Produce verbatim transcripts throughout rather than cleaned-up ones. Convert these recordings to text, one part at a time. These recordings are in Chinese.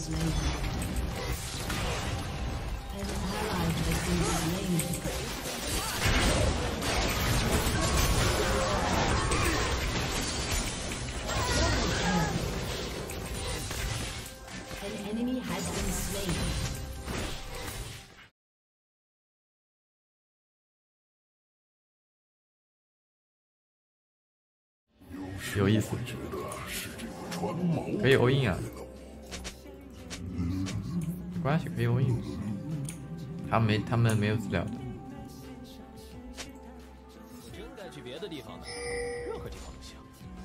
slain. An ally has been slain. An enemy has been slain. 有意思，可以欧印啊，没关系，可以欧印。他们没，他们没有资料的。 真该去别的地方的，任何地方都行。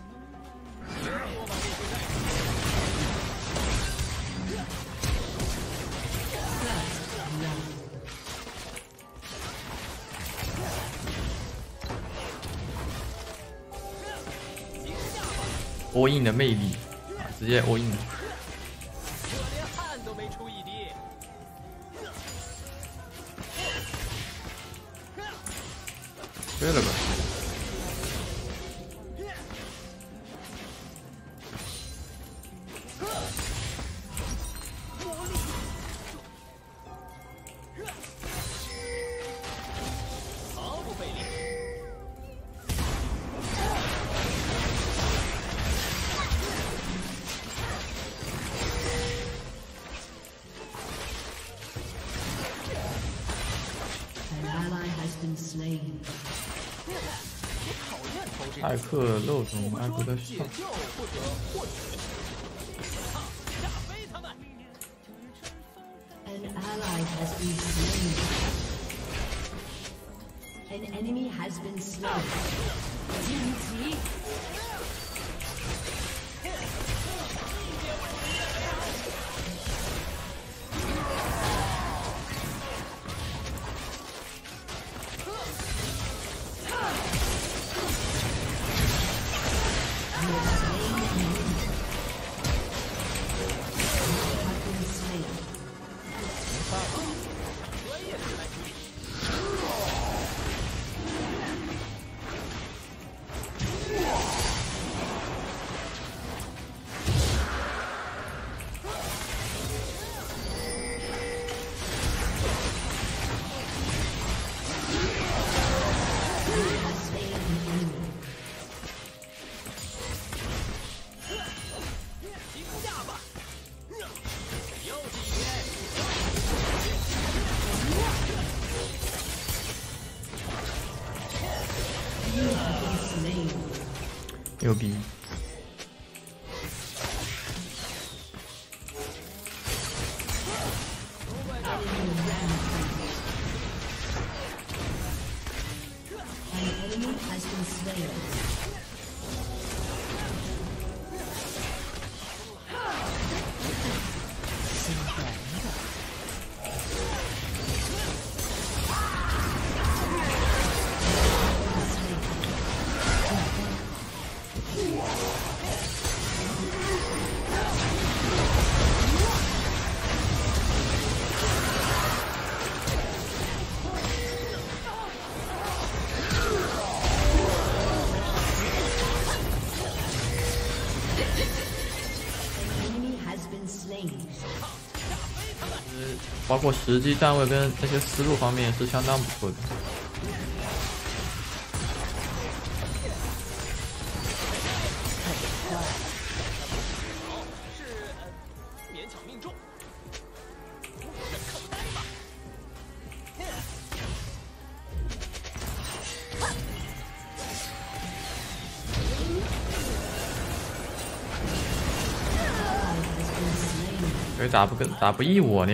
欧印的魅力啊，直接欧印了。 我连汗都没出一滴。 对了吧？ 毫不费力。 艾克漏中艾克的上。 An ally has been slain. An enemy has been slain. 晋级。 牛逼！包括实际站位跟那些思路方面是相当不错的。为咋不跟咋不依我呢？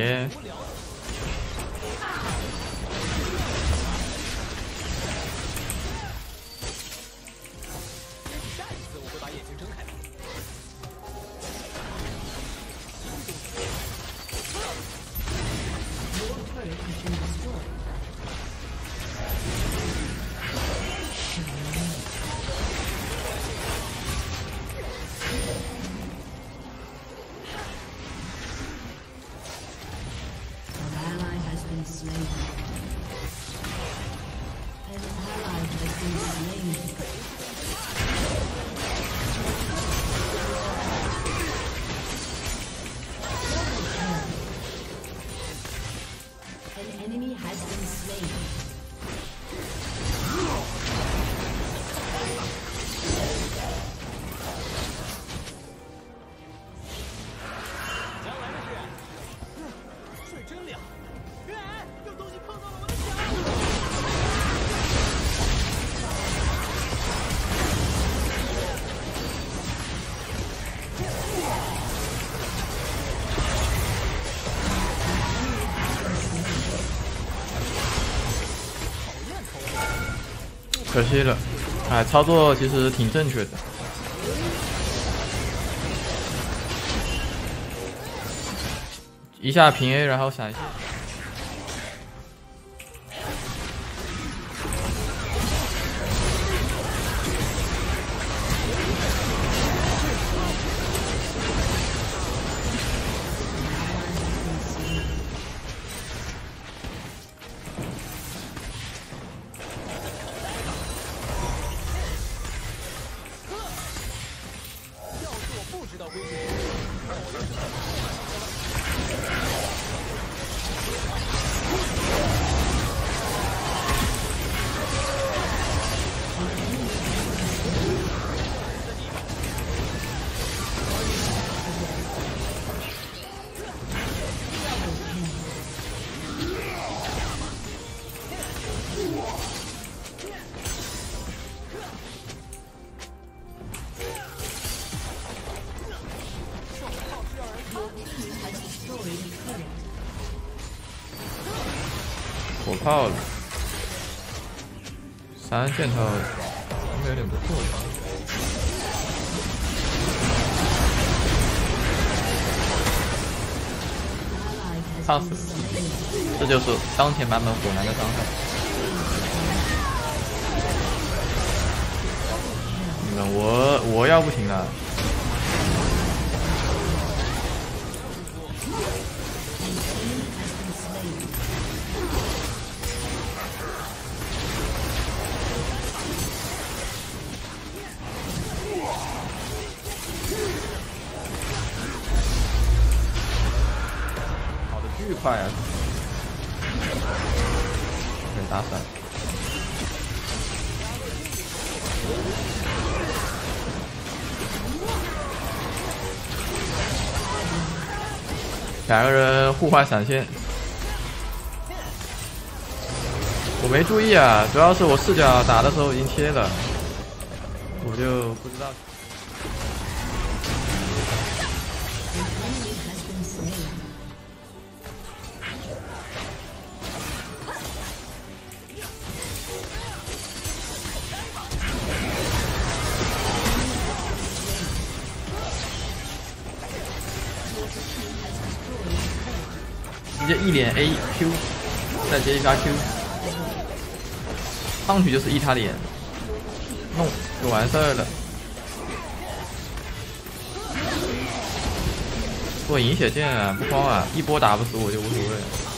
可惜了。哎，操作其实挺正确的。一下平 A， 然后闪现。火炮了，三件套应该有点不错吧。烫死，这就是当前版本火男的伤害。你们我我要不行了。巨快啊！被打散。两个人互换闪现，我没注意啊，主要是我视角打的时候已经切了，我就不知道。直接一脸 A Q， 再接一发 Q， 上去就是一他脸，弄就完事儿了。做银血剑啊，不慌啊，一波打不死我就无所谓。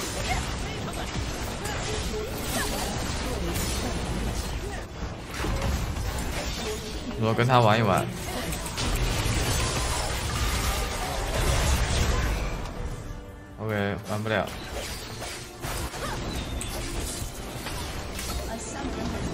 我跟他玩一玩。OK， 玩不了。